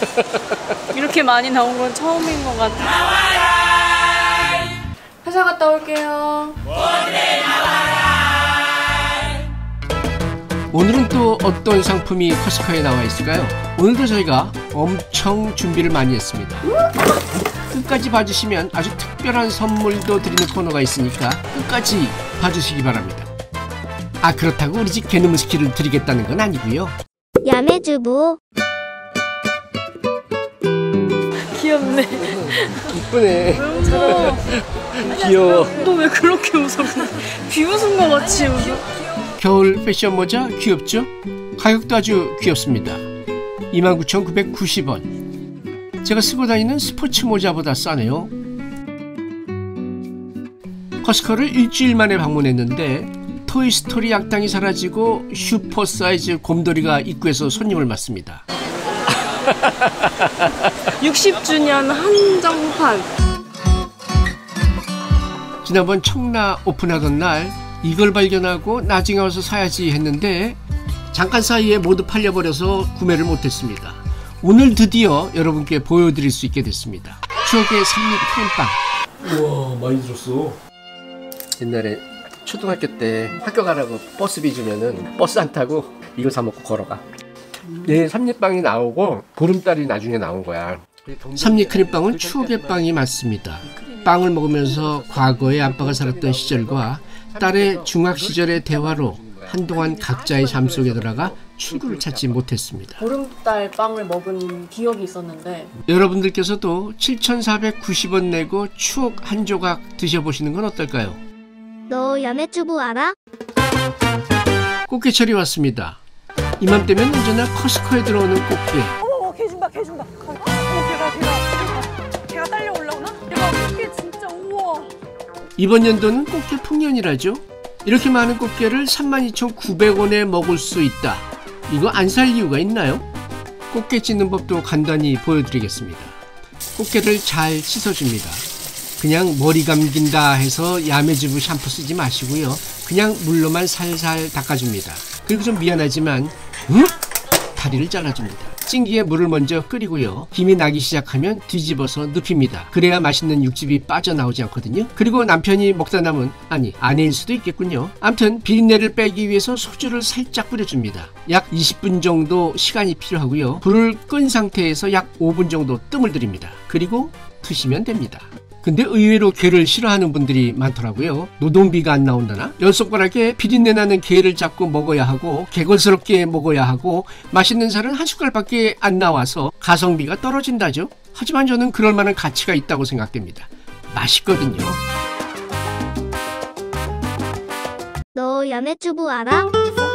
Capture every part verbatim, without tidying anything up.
이렇게 많이 나온 건 처음인 것 같아. 회사 갔다 올게요. 오늘은 또 어떤 상품이 커스코에 나와 있을까요? 오늘도 저희가 엄청 준비를 많이 했습니다. 끝까지 봐주시면 아주 특별한 선물도 드리는 코너가 있으니까 끝까지 봐주시기 바랍니다. 아, 그렇다고 우리 집 개놈 스키를 드리겠다는 건 아니고요. 야매주부. 귀엽네. 이쁘네. 왜 웃어? 귀여워. 너 왜 그렇게 웃어? 비웃은 것 같이 웃어. 겨울 패션 모자 귀엽죠? 가격도 아주 귀엽습니다. 이만 구천구백구십 원. 제가 쓰고 다니는 스포츠 모자보다 싸네요. 커스코를 일주일 만에 방문했는데 토이스토리 악당이 사라지고 슈퍼 사이즈 곰돌이가 입구에서 손님을 맞습니다. 육십 주년 한정판. 지난번 청라 오픈하던 날 이걸 발견하고 나중에 와서 사야지 했는데 잠깐 사이에 모두 팔려버려서 구매를 못했습니다. 오늘 드디어 여러분께 보여드릴 수 있게 됐습니다. 추억의 삼립 크림빵. 우와, 많이 들었어. 옛날에 초등학교 때 학교 가라고 버스비 주면은 버스 안 타고 이거 사 먹고 걸어가. 얘 삼립빵이 나오고 보름달이 나중에 나온 거야. 삼립 크림빵은 추억의 빵이 맞습니다. 빵을 먹으면서 과거에 아빠가 살았던 시절과 딸의 중학 시절의 대화로 한동안 각자의 삶 속에 들어가 출구를 찾지 못했습니다. 보름달 빵을 먹은 기억이 있었는데 여러분들께서도 칠천사백구십 원 내고 추억 한 조각 드셔보시는 건 어떨까요? 너 야매주부 알아? 꽃게철이 왔습니다. 이맘때면 언제나 커스코에 들어오는 꽃게. 어머, 개 준다, 개 준다. 어머, 개가, 개가, 개가 딸려 올라오나? 개가 꽃게 진짜 우와. 이번 연도는 꽃게 풍년이라죠. 이렇게 많은 꽃게를 삼만 이천구백 원에 먹을 수 있다. 이거 안 살 이유가 있나요? 꽃게 찢는 법도 간단히 보여드리겠습니다. 꽃게를 잘 씻어줍니다. 그냥 머리 감긴다 해서 야매주부 샴푸 쓰지 마시고요. 그냥 물로만 살살 닦아줍니다. 그리고 좀 미안하지만 음? 다리를 잘라줍니다. 찜기에 물을 먼저 끓이고요. 김이 나기 시작하면 뒤집어서 눕힙니다. 그래야 맛있는 육즙이 빠져나오지 않거든요. 그리고 남편이 먹다 남은, 아니 아내일 수도 있겠군요. 암튼 비린내를 빼기 위해서 소주를 살짝 뿌려줍니다. 약 이십 분 정도 시간이 필요하고요. 불을 끈 상태에서 약 오 분 정도 뜸을 들입니다. 그리고 드시면 됩니다. 근데 의외로 게를 싫어하는 분들이 많더라고요. 노동비가 안 나온다나? 열 손가락에 비린내 나는 게를 잡고 먹어야 하고 개걸스럽게 먹어야 하고 맛있는 살은 한 숟갈밖에 안 나와서 가성비가 떨어진다죠. 하지만 저는 그럴 만한 가치가 있다고 생각됩니다. 맛있거든요. 너 야매주부 알아?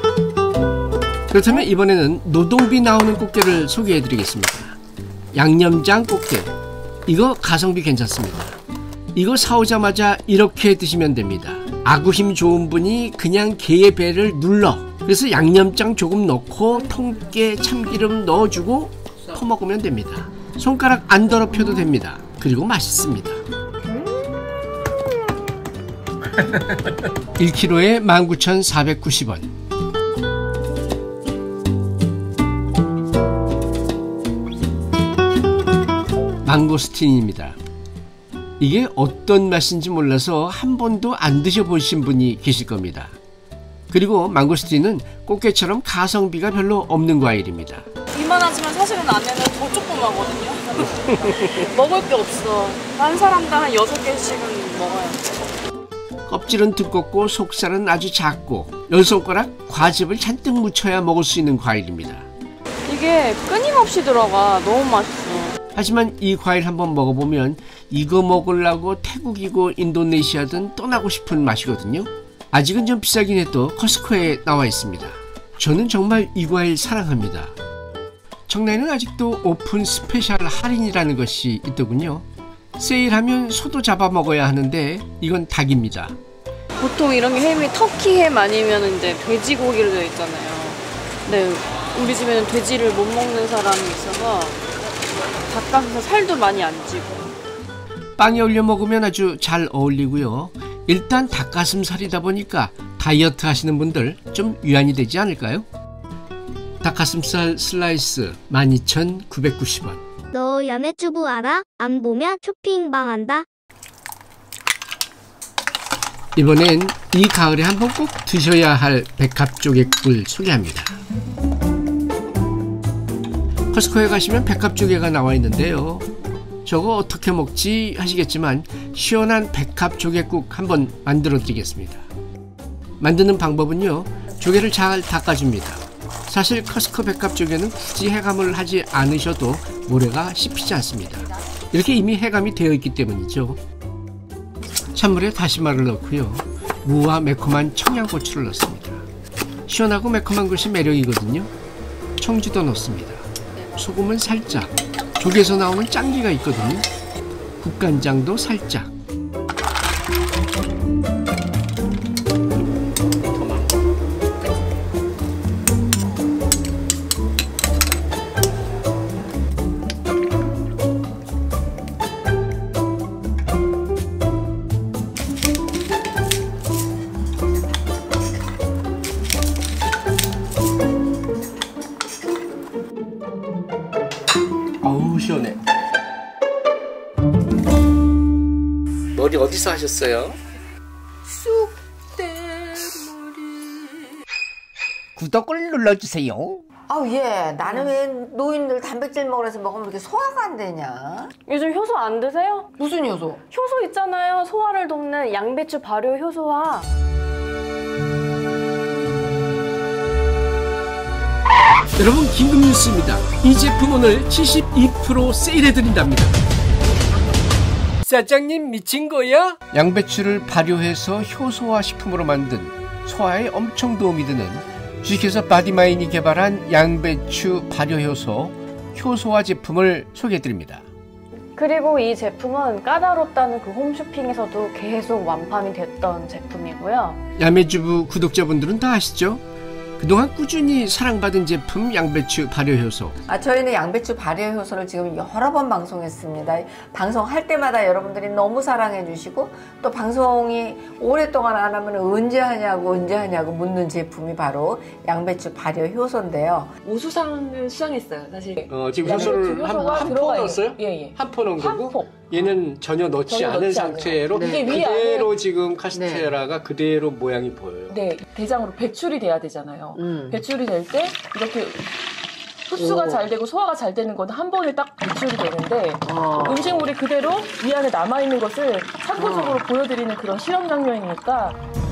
그렇다면 이번에는 노동비 나오는 꽃게를 소개해드리겠습니다. 양념장 꽃게. 이거 가성비 괜찮습니다. 이거 사오자마자 이렇게 드시면 됩니다. 아구힘 좋은 분이 그냥 게의 배를 눌러. 그래서 양념장 조금 넣고 통깨 참기름 넣어주고 퍼먹으면 됩니다. 손가락 안 더럽혀도 됩니다. 그리고 맛있습니다. 일 킬로그램에 만 구천사백구십 원. 망고스틴입니다. 이게 어떤 맛인지 몰라서 한 번도 안 드셔보신 분이 계실 겁니다. 그리고 망고스틴은 꽃게처럼 가성비가 별로 없는 과일입니다. 이만하지만 사실은 안에는 더 조그마거든요. 먹을 게 없어. 한 사람당 한 여섯 개씩은 먹어야 돼. 껍질은 두껍고 속살은 아주 작고 열 손가락 과즙을 잔뜩 묻혀야 먹을 수 있는 과일입니다. 이게 끊임없이 들어가. 너무 맛있어. 하지만 이 과일 한번 먹어보면 이거 먹으려고 태국이고 인도네시아든 떠나고 싶은 맛이거든요. 아직은 좀 비싸긴 해도 커스코에 나와 있습니다. 저는 정말 이 과일 사랑합니다. 청라에는 아직도 오픈 스페셜 할인이라는 것이 있더군요. 세일하면 소도 잡아 먹어야 하는데 이건 닭입니다. 보통 이런 게 햄이 터키 햄 아니면 이제 돼지고기로 되어 있잖아요. 근데 우리 집에는 돼지를 못 먹는 사람이 있어서 닭가슴살 살도 많이 안 찌고. 빵에 올려 먹으면 아주 잘 어울리고요. 일단 닭가슴살이다 보니까 다이어트 하시는 분들 좀 위안이 되지 않을까요? 닭가슴살 슬라이스 만 이천구백구십 원. 너 야매주부 알아? 안 보면 쇼핑 망한다. 이번엔 이 가을에 한번 꼭 드셔야 할 백합조개꿀 소개합니다. 커스코에 가시면 백합조개가 나와 있는데요. 저거 어떻게 먹지 하시겠지만 시원한 백합조개국 한번 만들어 드리겠습니다. 만드는 방법은요, 조개를 잘 닦아줍니다. 사실 커스코 백합조개는 굳이 해감을 하지 않으셔도 모래가 씹히지 않습니다. 이렇게 이미 해감이 되어 있기 때문이죠. 찬물에 다시마를 넣고요, 무와 매콤한 청양고추를 넣습니다. 시원하고 매콤한 것이 매력이거든요. 청주도 넣습니다. 소금은 살짝, 조개에서 나오는 짠기가 있거든요. 국간장도 살짝. 어우 시원해. 머리 어디서 하셨어요? 쑥대머리. 구독을 눌러주세요. 아우 예, 나는 왜 노인들 단백질 먹으라서 먹으면 이렇게 소화가 안 되냐? 요즘 효소 안 드세요? 무슨 요소? 효소 있잖아요. 소화를 돕는 양배추 발효 효소와. 여러분, 긴급 뉴스입니다. 이 제품 오늘 칠십이 퍼센트 세일해드린답니다. 사장님 미친 거야? 양배추를 발효해서 효소화 식품으로 만든 소화에 엄청 도움이 되는 주식회사 바디마인이 개발한 양배추 발효효소 효소화 제품을 소개해드립니다. 그리고 이 제품은 까다롭다는 그 홈쇼핑에서도 계속 완판이 됐던 제품이고요. 야매주부 구독자분들은 다 아시죠? 그동안 꾸준히 사랑받은 제품 양배추 발효효소. 아, 저희는 양배추 발효 효소를 지금 여러 번 방송했습니다. 방송할 때마다 여러분들이 너무 사랑해 주시고 또 방송이 오랫동안 안 하면 언제 하냐고 언제 하냐고 묻는 제품이 바로 양배추 발효 효소인데요. 우수상을 수상했어요, 사실. 어, 지금 양배추 효소를 한, 효소가 한 포 들어가 넣었어요? 있- 예, 예. 한 포 넣은 한 거고? 포. 얘는 전혀 넣지 전혀 않은 넣지 상태로 않아요. 이게 위에 그대로 안에- 지금 카스테라가 그대로 모양이 보여요. 네, 대장으로 배출이 돼야 되잖아요. 음. 배출이 될 때 이렇게 흡수가 오. 잘 되고 소화가 잘 되는 건 한 번에 딱 배출이 되는데 어. 음식물이 그대로 이 안에 남아있는 것을 참고적으로 어. 보여드리는 그런 실험 장면이니까.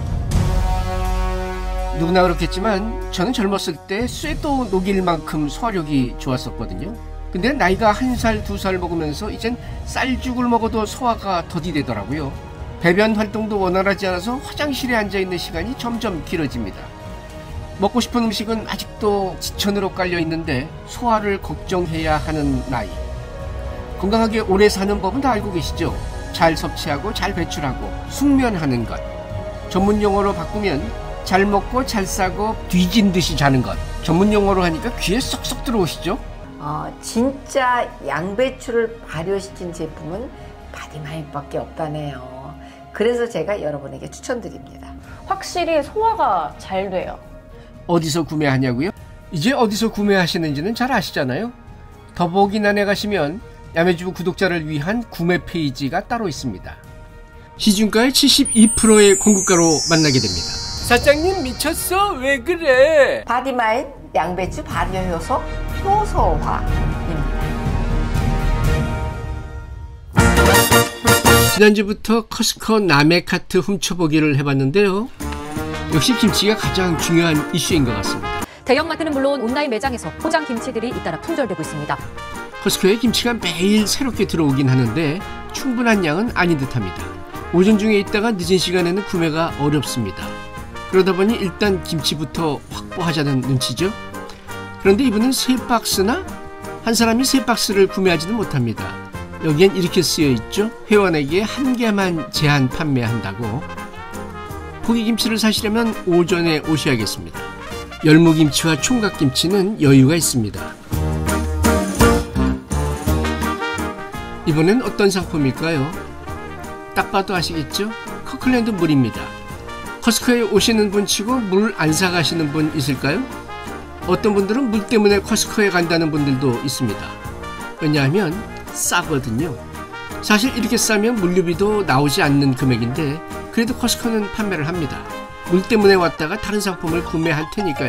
누구나 그렇겠지만 저는 젊었을 때 쇠도 녹일 만큼 소화력이 좋았었거든요. 근데 나이가 한 살, 두 살 먹으면서 이젠 쌀죽을 먹어도 소화가 더디되더라고요. 배변 활동도 원활하지 않아서 화장실에 앉아있는 시간이 점점 길어집니다. 먹고 싶은 음식은 아직도 지천으로 깔려 있는데 소화를 걱정해야 하는 나이. 건강하게 오래 사는 법은 다 알고 계시죠? 잘 섭취하고 잘 배출하고 숙면하는 것. 전문 용어로 바꾸면 잘 먹고 잘 싸고 뒤진 듯이 자는 것. 전문 용어로 하니까 귀에 쏙쏙 들어오시죠? 어, 진짜 양배추를 발효시킨 제품은 바디마인밖에 없다네요. 그래서 제가 여러분에게 추천드립니다. 확실히 소화가 잘 돼요. 어디서 구매하냐고요? 이제 어디서 구매하시는지는 잘 아시잖아요. 더보기란에 가시면 야매주부 구독자를 위한 구매 페이지가 따로 있습니다. 시중가의 칠십이 퍼센트의 공급가로 만나게 됩니다. 사장님 미쳤어? 왜 그래? 바디마인 양배추 발효 효소 효소화입니다. 지난주부터 커스코 남의 카트 훔쳐보기를 해봤는데요. 역시 김치가 가장 중요한 이슈인 것 같습니다. 대형마트는 물론 온라인 매장에서 포장 김치들이 잇따라 품절되고 있습니다. 커스코에 김치가 매일 새롭게 들어오긴 하는데 충분한 양은 아닌 듯합니다. 오전 중에 있다가 늦은 시간에는 구매가 어렵습니다. 그러다 보니 일단 김치부터 확보하자는 눈치죠. 그런데 이분은 세 박스나? 한 사람이 세 박스를 구매하지는 못합니다. 여기엔 이렇게 쓰여 있죠. 회원에게 한 개만 제한 판매한다고. 포기김치를 사시려면 오전에 오셔야겠습니다. 열무김치와 총각김치는 여유가 있습니다. 이번엔 어떤 상품일까요? 딱 봐도 아시겠죠? 커클랜드 물입니다. 커스코에 오시는 분 치고 물 안 사가시는 분 있을까요? 어떤 분들은 물 때문에 커스코에 간다는 분들도 있습니다. 왜냐하면 싸거든요. 사실 이렇게 싸면 물류비도 나오지 않는 금액인데 그래도 커스코는 판매를 합니다. 물 때문에 왔다가 다른 상품을 구매할 테니까요.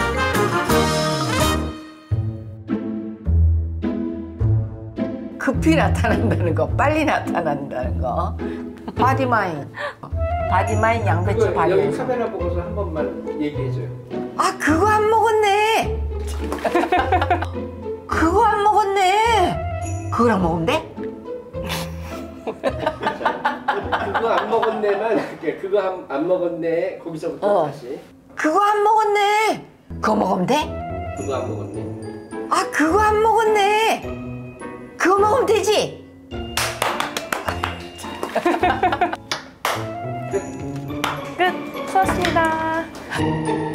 급히 나타난다는 거, 빨리 나타난다는 거. 바디마인. 바디마인 양배추 발효. 카메라 보고서 한 번만 얘기해줘요. 아, 그거 안 먹었네. 그거 안 먹었네. 그거랑 먹으면 돼? 그거 안 먹었네만 할게. 그거 안, 안 먹었네. 거기서부터 어. 다시. 그거 안 먹었네. 그거 먹으면 돼? 그거 안 먹었네. 아, 그거 안 먹었네. 그거 먹으면 되지? 끝. 수고하셨습니다.